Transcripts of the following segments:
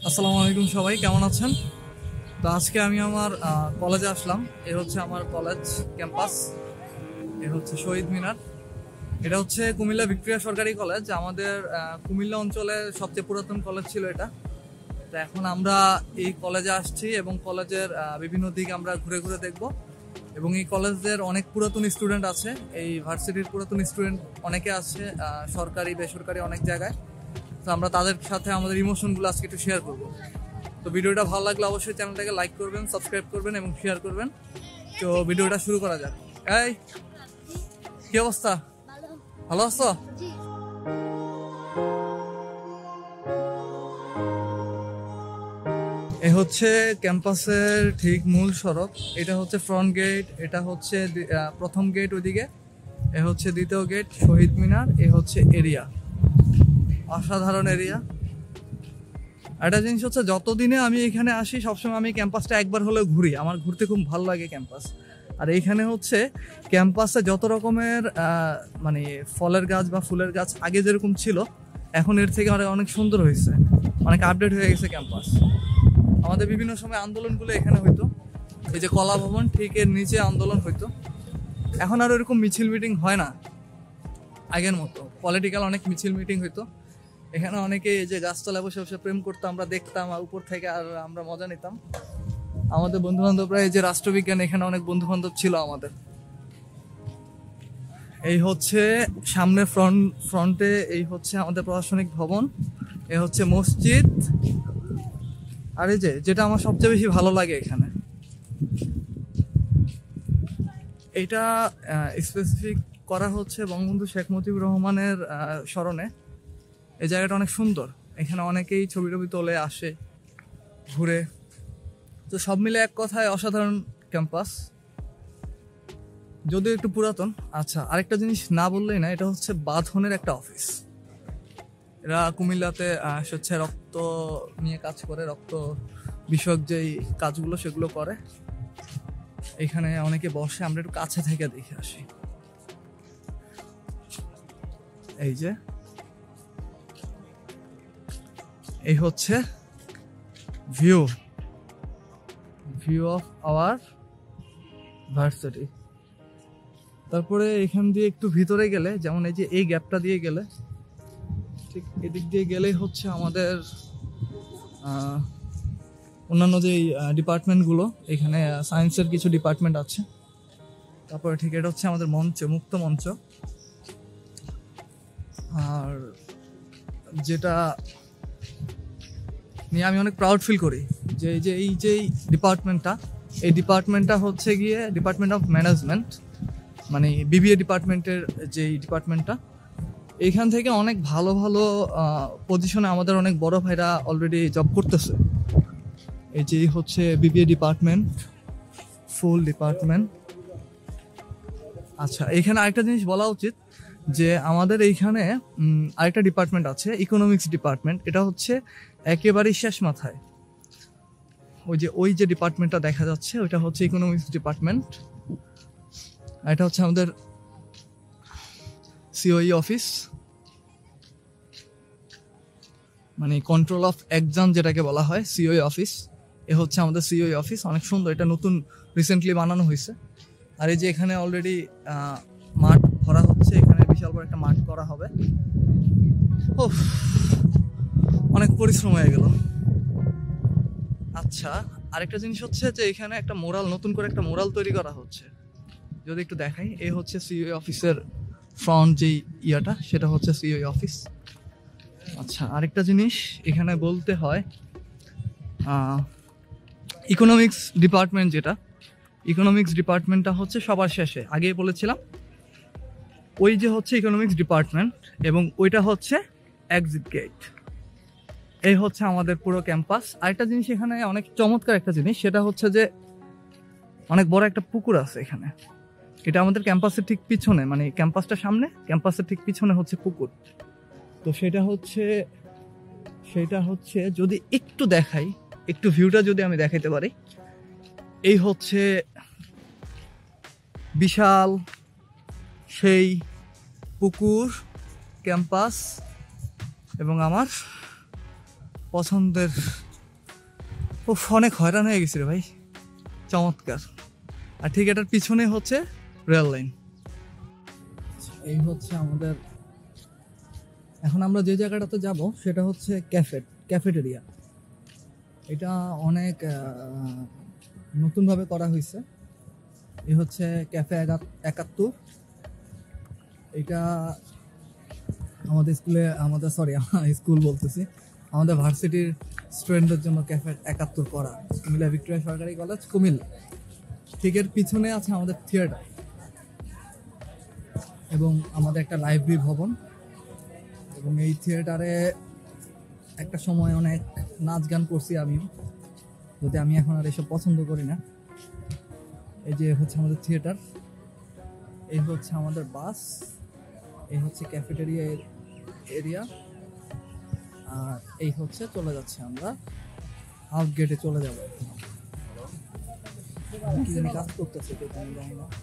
আসসালামু আলাইকুম সবাই কেমন আছেন? তো আজকে আমি আমার কলেজে আসলাম। এ হচ্ছে আমার কলেজ ক্যাম্পাস, এ হচ্ছে শহীদ মিনার। এটা হচ্ছে কুমিল্লা ভিক্টোরিয়া সরকারি কলেজ। আমাদের কুমিল্লা অঞ্চলে সবচেয়ে পুরাতন কলেজ ছিল এটা। তো এখন আমরা এই কলেজে আসছি এবং কলেজের বিভিন্ন দিক আমরা ঘুরে ঘুরে দেখব। এবং এই কলেজের অনেক পুরাতন স্টুডেন্ট আছে, এই ভার্সিটির পুরাতন স্টুডেন্ট অনেকে আছে, সরকারি বেসরকারি অনেক জায়গায়। তো আমরা তাদের সাথে আমাদের ইমোশনগুলো আজকে একটু শেয়ার করবো। তো ভিডিওটা ভালো লাগলে অবশ্যই চ্যানেলটাকে লাইক করবেন, সাবস্ক্রাইব করবেন এবং শেয়ার করবেন। তো ভিডিওটা শুরু করা যাক। এই কি অবস্থা? ভালো আছো? এ হচ্ছে ক্যাম্পাসের ঠিক মূল সড়ক। এটা হচ্ছে ফ্রন্ট গেট, এটা হচ্ছে প্রথম গেট ওইদিকে, এ হচ্ছে দ্বিতীয় গেট শহীদ মিনার, এ হচ্ছে এরিয়া। অসাধারণ এরিয়া। একটা জিনিস হচ্ছে, যতদিনে আমি এখানে আসি সবসময় আমি ক্যাম্পাসটা একবার হলেও ঘুরি। আমার ঘুরতে খুব ভালো লাগে ক্যাম্পাস। আর এইখানে হচ্ছে ক্যাম্পাসে যত রকমের মানে ফলের গাছ বা ফুলের গাছ আগে যেরকম ছিল, এখন এর থেকে অনেক সুন্দর হয়েছে, অনেক আপডেট হয়ে গেছে ক্যাম্পাস। আমাদের বিভিন্ন সময় আন্দোলনগুলো এখানে হইতো। এই যে কলা ভবন, ঠিক এর নিচে আন্দোলন হইতো। এখন আর ওরকম মিছিল মিটিং হয় না আগের মতো। পলিটিক্যাল অনেক মিছিল মিটিং হইতো এখানে। অনেকে এই যে গাছতলায় বসে বসে প্রেম করতো, আমরা দেখতাম আর উপর থেকে, আর আমরা মজা নিতাম। আমাদের বন্ধু বান্ধবরা, এই যে রাষ্ট্রবিজ্ঞান, এখানে অনেক বন্ধু বান্ধব ছিল আমাদের। এই হচ্ছে সামনে ফ্রন্টে এই হচ্ছে আমাদের প্রশাসনিক ভবন, এ হচ্ছে মসজিদ। আর এই যে যেটা আমার সবচেয়ে বেশি ভালো লাগে এখানে, এটা স্পেসিফিক করা হচ্ছে বঙ্গবন্ধু শেখ মুজিবুর রহমানের স্মরণে। এই জায়গাটা অনেক সুন্দর, এখানে অনেকেই ছবি টবি তোলে, আসে, ঘুরে। তো সব মিলে এক কথায় অসাধারণ ক্যাম্পাস, যদিও একটু পুরাতন। আচ্ছা, আরেকটা জিনিস না বললেই না, এটা হচ্ছে বাঁধনের একটা অফিস। এরা কুমিল্লাতে হচ্ছে রক্ত নিয়ে কাজ করে, রক্ত বিষয়ক যেই কাজগুলো সেগুলো করে। এখানে অনেকে বসে, আমরা একটু কাছে থেকে দেখে আসি। এই যে এই হচ্ছে ভিউ অফ আওয়ার ভার্সিটি। তারপরে এখান দিয়ে একটু ভিতরে গেলে, যেমন এই যে এই গ্যাপটা দিয়ে গেলে, ঠিক এদিক দিয়ে গেলেই হচ্ছে আমাদের অন্যান্য যে ডিপার্টমেন্টগুলো। এখানে সায়েন্সের কিছু ডিপার্টমেন্ট আছে। তারপরে ঠিক এটা হচ্ছে আমাদের মঞ্চ, মুক্ত মঞ্চ। আর যেটা নিয়ে আমি অনেক প্রাউড ফিল করি, যে এই যে ডিপার্টমেন্টটা হচ্ছে গিয়ে ডিপার্টমেন্ট অফ ম্যানেজমেন্ট, মানে বিবিএ ডিপার্টমেন্টের যেই ডিপার্টমেন্টটা। এইখান থেকে অনেক ভালো ভালো পজিশনে আমাদের অনেক বড় ভাইরা অলরেডি জব করতেছে। এই যে হচ্ছে বিবিএ ডিপার্টমেন্ট, ফুল ডিপার্টমেন্ট। আচ্ছা, এখানে আরেকটা জিনিস বলা উচিত, যে আমাদের এইখানে আরেকটা ডিপার্টমেন্ট আছে, ইকোনমিক্স ডিপার্টমেন্ট। এটা হচ্ছে একেবারেই শেষ মাথায়। ওই যে ডিপার্টমেন্টটা দেখা যাচ্ছে, ওইটা হচ্ছে ইকোনমিক্স ডিপার্টমেন্ট। এটা হচ্ছে আমাদের সিওই অফিস, মানে কন্ট্রোল অফ এক্সাম যেটাকে বলা হয়, সিওই অফিস। এ হচ্ছে আমাদের সিওই অফিস, অনেক সুন্দর। এটা নতুন রিসেন্টলি বানানো হয়েছে। আর এই যে এখানে অলরেডি মাঠ ভরা হচ্ছে, এখানে বিশাল বড় একটা মাঠ করা হবে। অনেক পরিশ্রম হয়ে গেল। আচ্ছা, আরেকটা জিনিস হচ্ছে যে এখানে একটা মোরাল, নতুন করে একটা মোরাল তৈরি করা হচ্ছে। যদি একটু দেখাই, এই হচ্ছে সিওই অফিসের ফ্রন্ট যেই ইয়াটা, সেটা হচ্ছে সিওই অফিস। আচ্ছা, আরেকটা জিনিস এখানে বলতে হয়, ইকোনমিক্স ডিপার্টমেন্ট যেটা, ইকোনমিক্স ডিপার্টমেন্টটা হচ্ছে সবার শেষে। আগেই বলেছিলাম, ওই যে হচ্ছে ইকোনমিক্স ডিপার্টমেন্ট, এবং ওইটা হচ্ছে এক্সিট গেট। এই হচ্ছে আমাদের পুরো ক্যাম্পাস। আরেকটা জিনিস এখানে অনেক চমৎকার একটা জিনিস, সেটা হচ্ছে যে অনেক বড় একটা পুকুর আছে এখানে। এটা আমাদের ক্যাম্পাসের ঠিক পিছনে, মানে ক্যাম্পাসটা সামনে, ক্যাম্পাসের ঠিক পিছনে হচ্ছে পুকুর। তো সেটা হচ্ছে যদি একটু দেখাই, একটু ভিউটা যদি আমি দেখাইতে পারি, এই হচ্ছে বিশাল সেই পুকুর, ক্যাম্পাস এবং আমার পছন্দের ও অনেক হয়রান হয়ে গেছি রে ভাই, চমৎকার। আর ঠিক এটার পিছনে হচ্ছে রেল লাইন। এই হচ্ছে আমাদের, এখন আমরা যে জায়গাটাতে যাব সেটা হচ্ছে ক্যাফেটেরিয়া। এটা অনেক নতুনভাবে করা হয়েছে। এই হচ্ছে ক্যাফে 71। এটা আমাদের স্কুল বলতেছি, আমাদের ভার্সিটির স্টুডেন্টদের জন্য ক্যাফে 71 করা, কুমিল্লা ভিক্টোরিয়া সরকারি কলেজ কুমিল্লা। ঠিক এর পিছনে আছে আমাদের থিয়েটার এবং আমাদের একটা লাইব্রেরি ভবন। এবং এই থিয়েটারে একটা সময় অনেক নাচ গান করছি আমিও, যদি আমি এখন আর এসব পছন্দ করি না। এই যে হচ্ছে আমাদের থিয়েটার, এই হচ্ছে আমাদের বাস, এই হচ্ছে ক্যাফেটেরিয়া এরিয়া, আর এই হচ্ছে চলে যাচ্ছে আমরা আউট গেটে চলে যাবো। কি জানি কাজ করতেছে, আমি জানি না।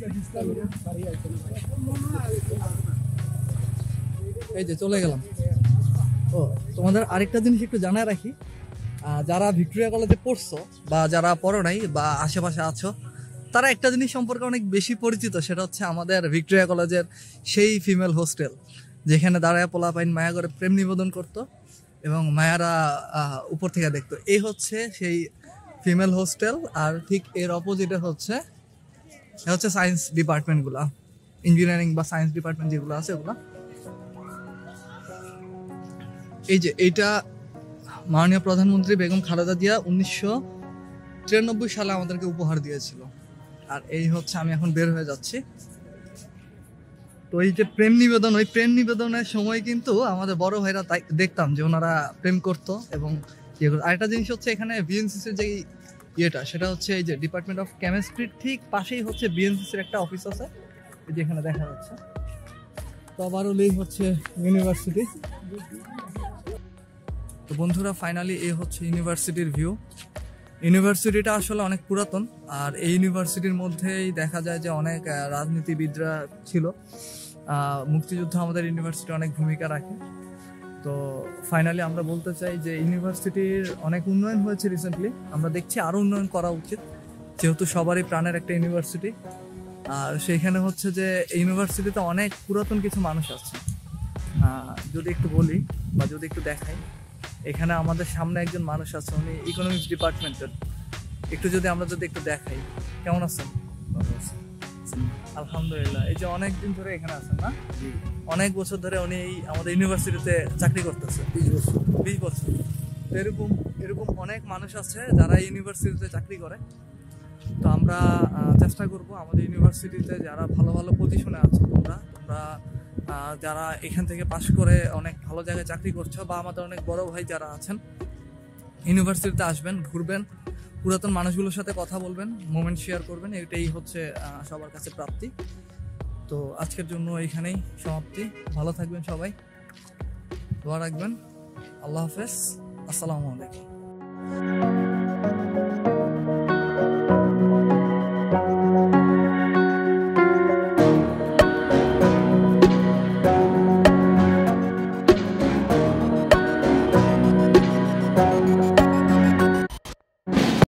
এই যে চলে গেলাম। ও তোমাদের আরেকটা জিনিস একটু জানায় রাখি, যারা ভিক্টোরিয়া কলেজে পড়ছো বা যারা পড়ো নাই বা আশেপাশে আছো, তারা একটা জিনিস সম্পর্কে অনেক বেশি পরিচিত, সেটা হচ্ছে আমাদের ভিক্টোরিয়া কলেজের সেই ফিমেল হোস্টেল, যেখানে দাঁড়ায় পোলাপাইন মায়া করে প্রেম নিবেদন করতো এবং মায়ারা উপর থেকে দেখতো। এই হচ্ছে সেই ফিমেল হোস্টেল। আর ঠিক এর অপোজিটে হচ্ছে সায়েন্স ডিপার্টমেন্টগুলা, ইঞ্জিনিয়ারিং বা সায়েন্স ডিপার্টমেন্ট যেগুলো আছে ওগুলা। এই যে এইটা মাননীয় প্রধানমন্ত্রী বেগম খালেদা জিয়া 1993 সালে আমাদেরকে উপহার দিয়েছিল। আর এই হচ্ছে, আমি এখন বের হয়ে যাচ্ছি। তো এই যে প্রেম নিবেদন, ওই প্রেম নিবেদনের সময় কিন্তু আমাদের বড় ভাইরা দেখতাম যে ওনারা প্রেম করতো এবং আরেকটা জিনিস হচ্ছে এখানে বিএনসিসির যে ইয়েটা, সেটা হচ্ছে এই যে ডিপার্টমেন্ট অফ কেমিস্ট্রির ঠিক পাশেই হচ্ছে বিএনসিসির একটা অফিস আছে, এই যে এখানে দেখা যাচ্ছে। তো আবার ওই হচ্ছে ইউনিভার্সিটি। তো বন্ধুরা, ফাইনালি এই হচ্ছে ইউনিভার্সিটির ভিউ। ইউনিভার্সিটিটা আসলে অনেক পুরাতন, আর এই ইউনিভার্সিটির মধ্যেই দেখা যায় যে অনেক রাজনীতিবিদরা ছিল। মুক্তিযুদ্ধ আমাদের ইউনিভার্সিটি অনেক ভূমিকা রাখে। তো ফাইনালি আমরা বলতে চাই যে ইউনিভার্সিটির অনেক উন্নয়ন হয়েছে রিসেন্টলি, আমরা দেখছি আরও উন্নয়ন করা উচিত, যেহেতু সবারই প্রাণের একটা ইউনিভার্সিটি। আর সেইখানে হচ্ছে যে ইউনিভার্সিটিতে অনেক পুরাতন কিছু মানুষ আছে। যদি একটু বলি বা যদি একটু দেখাই, এখানে আমাদের সামনে একজন মানুষ আছে, উনি ইকোনমিক্স ডিপার্টমেন্টের। আমরা যদি একটু দেখাই, কেমন আছেন? আলহামদুলিল্লাহ। এই যে অনেক দিন ধরে এখানে আছেন না? অনেক বছর ধরে উনি আমাদের ইউনিভার্সিটিতে চাকরি করতেছে। 20 বছর। এরকম অনেক মানুষ আছে যারা ইউনিভার্সিটিতে চাকরি করে। তো আমরা চেষ্টা করব আমাদের ইউনিভার্সিটিতে যারা ভালো ভালো পজিশনে আছো, তোমরা যারা এখান থেকে পাশ করে অনেক ভালো জায়গায় চাকরি করছো, বা আমাদের অনেক বড় ভাই যারা আছেন, ইউনিভার্সিটিতে আসবেন, ঘুরবেন, পুরাতন মানুষগুলোর সাথে কথা বলবেন, মোমেন্ট শেয়ার করবেন। এটাই হচ্ছে সবার কাছে প্রাপ্তি। তো আজকের জন্য এইখানেই সমাপ্তি। ভালো থাকবেন সবাই, দোয়া রাখবেন। আল্লাহ হাফেজ, আসসালামু আলাইকুম।